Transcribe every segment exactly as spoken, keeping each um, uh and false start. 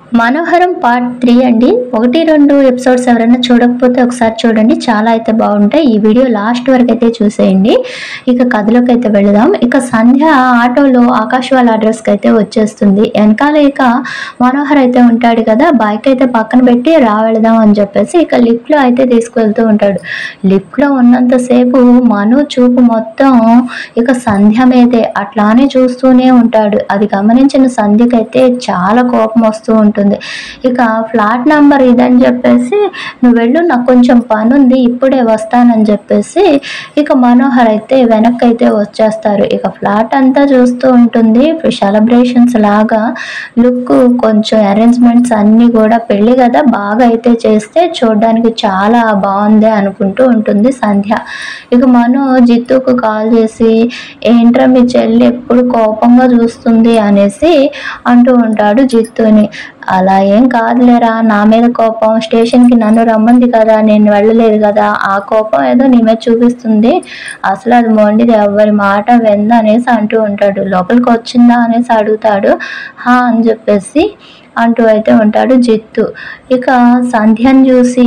మనోహరం part three అండి. ఒకటి రెండు ఎపిసోడ్స్ ఎవరైనా చూడకపోతే ఒకసారి చూడండి, చాలా అయితే బాగుంటాయి. ఈ వీడియో లాస్ట్ వరకు అయితే చూసేయండి. ఇక కథలోకి అయితే వెళదాం. ఇక సంధ్య ఆటోలో ఆకాశ్ వాళ్ళ అడ్రస్కి అయితే వచ్చేస్తుంది. వెనకాల ఇక మనోహర్ అయితే ఉంటాడు కదా, బైక్ అయితే పక్కన పెట్టి రా వెళదాం అని చెప్పేసి ఇక లిఫ్ట్లో అయితే తీసుకువెళ్తూ ఉంటాడు. లిఫ్ట్లో ఉన్నంతసేపు మను చూపు మొత్తం ఇక సంధ్య మీదే అట్లానే చూస్తూనే ఉంటాడు. అది గమనించిన సంధ్యకైతే చాలా కోపం వస్తూ ఉంటుంది. ఇక ఫ్లాట్ నంబర్ ఇదని చెప్పేసి నువ్వు వెళ్ళు, నాకు కొంచెం పని ఉంది, ఇప్పుడే వస్తానని చెప్పేసి ఇక మనోహర్ అయితే వెనక్కి అయితే వచ్చేస్తారు. ఇక ఫ్లాట్ అంతా చూస్తూ ఉంటుంది. సెలబ్రేషన్స్ లాగా లుక్, కొంచెం అరేంజ్మెంట్స్ అన్నీ కూడా పెళ్ళి కదా బాగా అయితే చేస్తే చూడడానికి చాలా బాగుంది అనుకుంటూ ఉంటుంది సంధ్య. ఇక మను జిత్తుకు కాల్ చేసి ఏంట్రా మీ చెల్లి ఎప్పుడు కోపంగా చూస్తుంది అనేసి అంటూ ఉంటాడు జిత్తుని. అలా ఏం కాదులేరా, నా మీద కోపం, స్టేషన్కి నన్ను రమ్మంది కదా, నేను వెళ్ళలేదు కదా, ఆ కోపం ఏదో నీ మీద చూపిస్తుంది, అసలు అది మొండిది, ఎవరి మాట వెంద అనేసి అంటూ ఉంటాడు. లోపలికి వచ్చిందా అనేసి అడుగుతాడు. హా అని చెప్పేసి అంటూ అయితే ఉంటాడు జిత్తు. ఇక సంధ్యను చూసి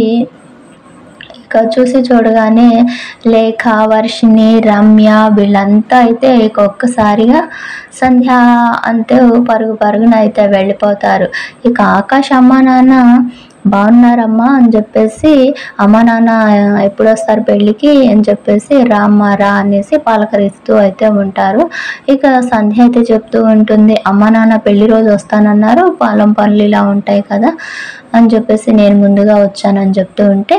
ఇక చూసి చూడగానే లేఖ, వర్షిణి, రమ్య వీళ్ళంతా అయితే ఇక ఒక్కసారిగా సంధ్య అంతే పరుగు పరుగున అయితే వెళ్ళిపోతారు. ఇక ఆకాష్ అమ్మ నాన్న బాగున్నారమ్మా అని చెప్పేసి, అమ్మ నాన్న ఎప్పుడు వస్తారు పెళ్ళికి అని చెప్పేసి రామ్మ రా అనేసి పలకరిస్తూ అయితే ఉంటారు. ఇక సంధ్య అయితే చెప్తూ ఉంటుంది, అమ్మ నాన్న పెళ్లి రోజు వస్తానన్నారు, పొలం పనులు ఇలా ఉంటాయి కదా అని చెప్పేసి నేను ముందుగా వచ్చానని చెప్తూ ఉంటే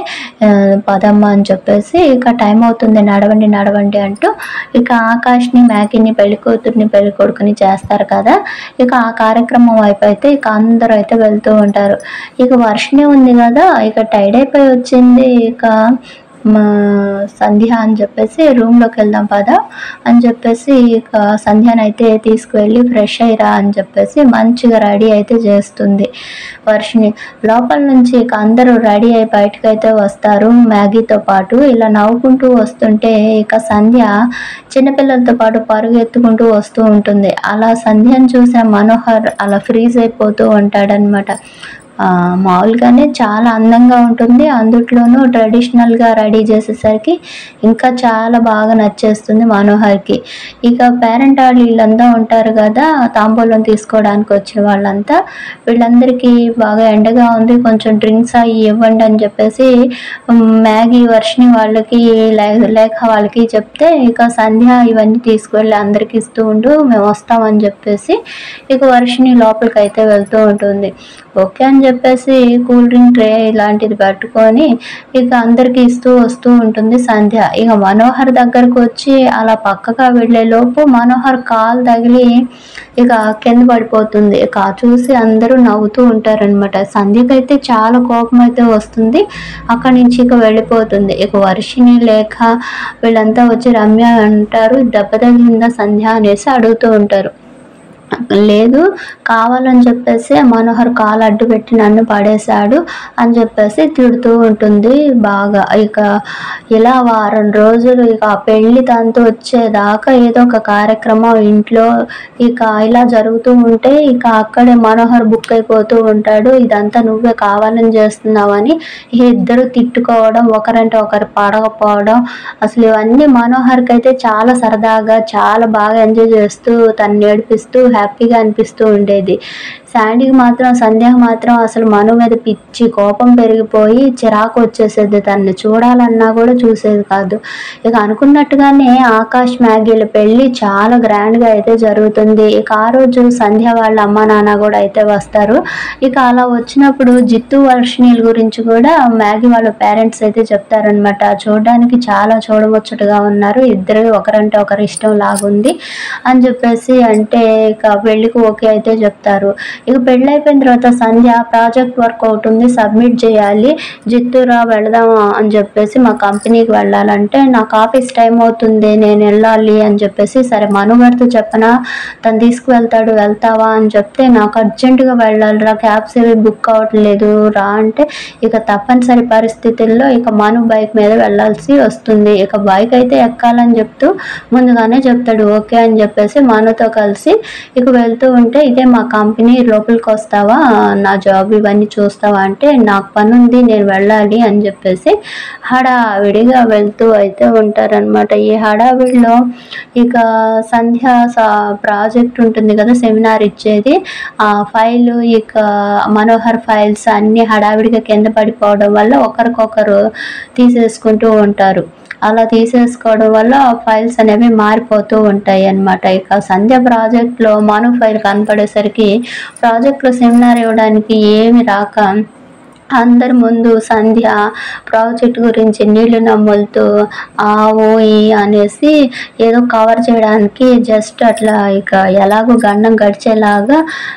పదమ్మ అని చెప్పేసి ఇక టైం అవుతుంది నడవండి నడవండి అంటూ ఇక ఆకాష్ని, మ్యాగీని, పెళ్లి కూతుర్ని, పెళ్లి కొడుకుని చేస్తారు కదా. ఇక ఆ కార్యక్రమం వైపు అయితే ఇక అందరూ అయితే వెళ్తూ ఉంటారు. ఇక వర్షిణి ఉంది కదా, ఇక టైడ్ అయిపోయి వచ్చింది. ఇక మా సంధ్య అని చెప్పేసి రూమ్లోకి వెళ్దాం పదా అని చెప్పేసి ఇక సంధ్యనైతే తీసుకువెళ్ళి ఫ్రెష్ అయ్యిరా అని చెప్పేసి మంచిగా రెడీ అయితే చేస్తుంది వర్షిణి. లోపల నుంచి ఇక అందరూ రెడీ అయి బయటకు అయితే వస్తారు మ్యాగీతో పాటు. ఇలా నవ్వుకుంటూ వస్తుంటే ఇక సంధ్య చిన్నపిల్లలతో పాటు పరుగు ఎత్తుకుంటూ వస్తూ ఉంటుంది. అలా సంధ్యను చూసిన మనోహర్ అలా ఫ్రీజ్ అయిపోతూ ఉంటాడనమాట. మామూలుగానే చాలా అందంగా ఉంటుంది, అందుట్లోనూ ట్రెడిషనల్గా రెడీ చేసేసరికి ఇంకా చాలా బాగా నచ్చేస్తుంది మనోహర్కి. ఇక పేరెంట్ వాళ్ళు వీళ్ళంతా ఉంటారు కదా, తాంబూలం తీసుకోవడానికి వచ్చిన వాళ్ళంతా, వీళ్ళందరికీ బాగా ఎండగా ఉంది, కొంచెం డ్రింక్స్ అవి ఇవ్వండి అని చెప్పేసి మ్యాగీ, వర్షిణి వాళ్ళకి, లేఖ వాళ్ళకి చెప్తే ఇక సంధ్య ఇవన్నీ తీసుకువెళ్ళి అందరికి ఇస్తూ ఉంటూ మేము వస్తామని చెప్పేసి ఇక వర్షిణి లోపలికి అయితే వెళ్తూ ఉంటుంది. ఓకే అని చెప్పేసి కూల్ డ్రింక్ ట్రే ఇలాంటిది పట్టుకొని ఇక అందరికి ఇస్తూ వస్తూ ఉంటుంది సంధ్య. ఇక మనోహర్ దగ్గరకు వచ్చి అలా పక్కగా వెళ్ళే లోపు మనోహర్ కాలు తగిలి ఇక కింద పడిపోతుంది. ఇక చూసి అందరూ నవ్వుతూ ఉంటారనమాట. సంధ్యకైతే చాలా కోపం అయితే వస్తుంది, అక్కడి నుంచి ఇక వెళ్ళిపోతుంది. ఇక వర్షిణి, లేఖ వీళ్ళంతా వచ్చి రమ్య అంటారు, దెబ్బ తగిలిందా సంధ్య అనేసి అడుగుతూ ఉంటారు. లేదు, కావాలని చెప్పేసి మనోహర్ కాలు అడ్డు పెట్టి నన్ను పడేశాడు అని చెప్పేసి తిడుతూ ఉంటుంది బాగా. ఇక ఇలా వారం రోజులు ఇక పెళ్ళి తనతో వచ్చేదాకా ఏదో ఒక కార్యక్రమం ఇంట్లో ఇక ఇలా జరుగుతూ ఉంటే ఇక అక్కడే మనోహర్ బుక్ అయిపోతూ ఉంటాడు. ఇదంతా నువ్వే కావాలని చేస్తున్నావని ఇద్దరు తిట్టుకోవడం, ఒకరంటే ఒకరు పడకపోవడం, అసలు ఇవన్నీ మనోహర్కి అయితే చాలా సరదాగా చాలా బాగా ఎంజాయ్ చేస్తూ తను నేర్పిస్తూ హ్యాపీగా అనిపిస్తూ ఉండేది. శాండీకి మాత్రం, సంధ్యకు మాత్రం అసలు మను మీద పిచ్చి కోపం పెరిగిపోయి చిరాకు వచ్చేసేది, తనని చూడాలన్నా కూడా చూసేది కాదు. ఇక అనుకున్నట్టుగానే ఆకాష్, మ్యాగీల పెళ్ళి చాలా గ్రాండ్గా అయితే జరుగుతుంది. ఇక ఆ రోజు సంధ్య వాళ్ళ అమ్మ నాన్న కూడా అయితే వస్తారు. ఇక అలా వచ్చినప్పుడు జిత్తు, వర్షిణీల గురించి కూడా మ్యాగీ వాళ్ళ పేరెంట్స్ అయితే చెప్తారనమాట. చూడడానికి చాలా చూడముచ్చటగా ఉన్నారు, ఇద్దరు ఒకరంటే ఒకరు ఇష్టం లాగుంది అని చెప్పేసి అంటే ఇక పెళ్ళికి ఓకే అయితే చెప్తారు. ఇక పెళ్ళి అయిపోయిన తర్వాత సంధ్య ప్రాజెక్ట్ వర్క్ ఒకటి ఉంది, సబ్మిట్ చేయాలి, జిత్తురా వెళదామా అని చెప్పేసి మా కంపెనీకి వెళ్ళాలంటే నాకు ఆఫీస్ టైం అవుతుంది, నేను వెళ్ళాలి అని చెప్పేసి సరే మనుగారితో చెప్పనా, తను తీసుకువెళ్తాడు, వెళ్తావా అని చెప్తే నాకు అర్జెంటుగా వెళ్ళాలిరా, క్యాబ్స్ ఏవి బుక్ అవ్వట్లేదు రా అంటే ఇక తప్పనిసరి పరిస్థితుల్లో ఇక మను బైక్ మీద వెళ్ళాల్సి వస్తుంది. ఇక బైక్ అయితే ఎక్కాలని చెప్తూ ముందుగానే చెప్తాడు. ఓకే అని చెప్పేసి మనుతో కలిసి ఇక వెళ్తూ ఉంటే ఇదే మా కంపెనీ లోపలికి వస్తావా, నా జాబ్ ఇవన్నీ చూస్తావా అంటే నాకు పని ఉంది నేను వెళ్ళాలి అని చెప్పేసి హడావిడిగా వెళ్తూ అయితే ఉంటారనమాట. ఈ హడావిడిలో ఇక సంధ్య ప్రాజెక్ట్ ఉంటుంది కదా, సెమినార్ ఇచ్చేది, ఆ ఫైల్ ఇక మనోహర్ ఫైల్స్ అన్నీ హడావిడిగా కింద పడిపోవడం వల్ల ఒకరికొకరు తీసేసుకుంటూ ఉంటారు. అలా తీసేసుకోవడం వల్ల ఫైల్స్ అనేవి మారిపోతూ ఉంటాయి అన్నమాట. ఇక సంధ్య ప్రాజెక్ట్లో మను ఫైల్ కనపడేసరికి ప్రాజెక్ట్లో సెమినార్ ఇవ్వడానికి ఏమి రాక అందరి ముందు సంధ్య ప్రాజెక్ట్ గురించి నీళ్లు నమ్ములుతూ ఆ ఓ ఈ అనేసి ఏదో కవర్ చేయడానికి జస్ట్ అట్లా ఇక ఎలాగో గండం గడిచేలాగా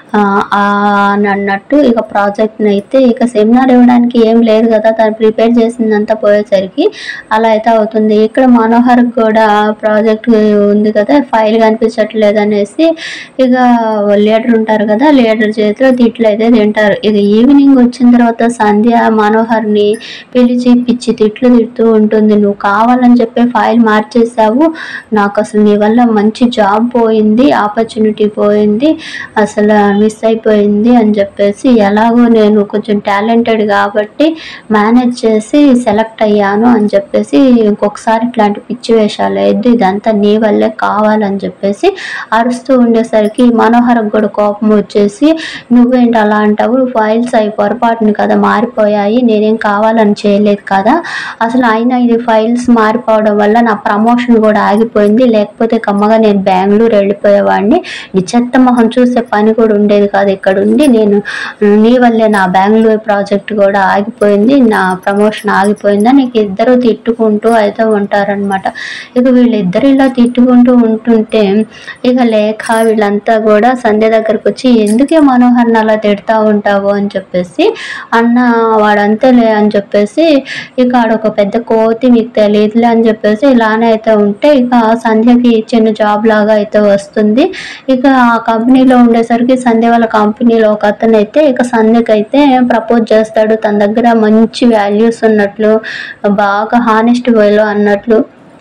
అని అన్నట్టు ఇక ప్రాజెక్ట్ని అయితే ఇక సెమినార్ ఇవ్వడానికి ఏం లేదు కదా, తను ప్రిపేర్ చేసిందంతా పోయేసరికి అలా అయితే అవుతుంది. ఇక్కడ మనోహర్ కూడా ప్రాజెక్ట్ ఉంది కదా, ఫైల్ కనిపించట్లేదు అనేసి ఇక లీడర్ ఉంటారు కదా, లీడర్ చేతిలో తిట్లు అయితే తింటారు. ఇక ఈవినింగ్ వచ్చిన తర్వాత సంధ్య మనోహర్ని పిలిచి పిచ్చి తిట్లు తిడుతూ ఉంటుంది. నువ్వు కావాలని చెప్పి ఫైల్ మార్చేసావు, నాకు అసలు నీ వల్ల మంచి జాబ్ పోయింది, ఆపర్చునిటీ పోయింది, అసలు మిస్ అయిపోయింది అని చెప్పేసి, ఎలాగో నేను కొంచెం టాలెంటెడ్ కాబట్టి మేనేజ్ చేసి సెలెక్ట్ అయ్యాను అని చెప్పేసి ఇంకొకసారి ఇట్లాంటి పిచ్చి వేషాలు వేయద్దు, ఇదంతా నీ వల్లే కావాలని చెప్పేసి అరుస్తూ ఉండేసరికి మనోహర్కి కూడా కోపం వచ్చేసి, నువ్వేంటి అలా అంటావు, ఫైల్స్ అవి పొరపాటుని కదా మారిపోయాయి, నేనేం కావాలని చేయలేదు కదా, అసలు అయినా ఇది ఫైల్స్ మారిపోవడం వల్ల నా ప్రమోషన్ కూడా ఆగిపోయింది, లేకపోతే కమ్మగా నేను బెంగళూరు వెళ్ళిపోయేవాడిని, నీ చెత్త మొహం చూసే పని కూడా ఉండేది కాదు ఇక్కడ ఉండి, నేను నీ వల్లే నా బెంగళూరు ప్రాజెక్ట్ కూడా ఆగిపోయింది, నా ప్రమోషన్ ఆగిపోయిందా, నీకు ఇద్దరు తిట్టుకుంటూ అయితే ఉంటారనమాట. ఇక వీళ్ళిద్దరు ఇలా తిట్టుకుంటూ ఉంటుంటే ఇక లేఖ వీళ్ళంతా కూడా సంధ్య దగ్గరకు వచ్చి ఎందుకే మనోహర్ని అలా తిడతా ఉంటావు అని చెప్పేసి, అన్న వాడంతేలే అని చెప్పేసి ఇక ఆడొక పెద్ద కోతి మీకు తెలియదులే అని చెప్పేసి ఇలానే అయితే ఉంటే ఇక సంధ్యకి చిన్న జాబ్ లాగా అయితే వస్తుంది. ఇక ఆ కంపెనీలో ఉండేసరికి సంధ్య వాళ్ళ కంపెనీలో ఒక అతను అయితే ఇక సంధ్యకి అయితే ప్రపోజ్ చేస్తాడు, తన దగ్గర మంచి వాల్యూస్ ఉన్నట్లు, బాగా హానెస్ట్ వేలో అన్నట్లు.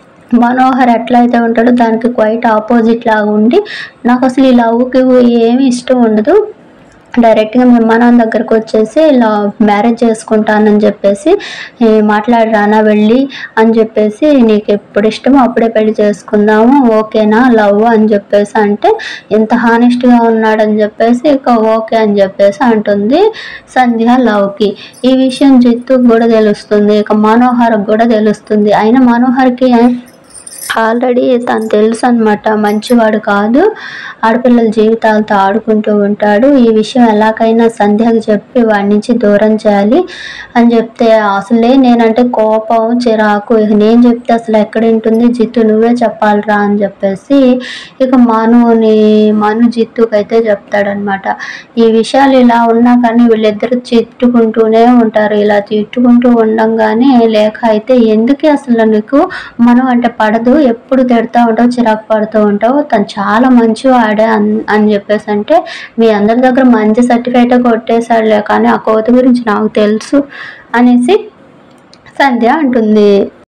మనోహర్ ఎట్లయితే ఉంటాడో దానికి క్వైట్ ఆపోజిట్ లాగా ఉండి, నాకు అసలు ఈ లవ్కి ఏమి ఇష్టం ఉండదు, డైరెక్ట్గా మేము మన దగ్గరకు వచ్చేసి ఇలా మ్యారేజ్ చేసుకుంటానని చెప్పేసి మాట్లాడరానా వెళ్ళి అని చెప్పేసి, నీకు ఎప్పుడు ఇష్టమో అప్పుడే పెళ్లి చేసుకుందాము ఓకేనా లవ్ అని చెప్పేసి అంటే, ఎంత హానెస్ట్గా ఉన్నాడని చెప్పేసి ఇక ఓకే అని చెప్పేసి అంటుంది సంధ్య లవ్కి. ఈ విషయం జిత్తుకు కూడా తెలుస్తుంది, ఇక మనోహర్కి కూడా తెలుస్తుంది. అయినా మనోహర్కి ఆల్రెడీ తను తెలుసు అనమాట, మంచివాడు కాదు, ఆడపిల్లల జీవితాలతో ఆడుకుంటూ ఉంటాడు, ఈ విషయం ఎలాగైనా సంధ్యకి చెప్పి వాడి నుంచి దూరం చేయాలి అని చెప్తే, అసలే నేనంటే కోపం చిరాకు, ఇక నేను చెప్తే అసలు ఎక్కడింటుంది, జిత్తు నువ్వే చెప్పాలిరా అని చెప్పేసి ఇక మనుని మను జిత్తుకి అయితే చెప్తాడనమాట. ఈ విషయాలు ఇలా ఉన్నా కానీ వీళ్ళిద్దరు తిట్టుకుంటూనే ఉంటారు. ఇలా తిట్టుకుంటూ ఉండంగానే లేఖ అయితే ఎందుకే అసలు నీకు మను అంటే పడదు, ఎప్పుడు తిడుతూ ఉంటావు, చిరాకు పడుతూ ఉంటావు, తను చాలా మంచివాడే అని చెప్పేసి అంటే, మీ అందరి దగ్గర మంచి సర్టిఫికేట్ కొట్టేశాడులే కానీ ఆ కోతి గురించి నాకు తెలుసు అనేసి సంధ్య అంటుంది.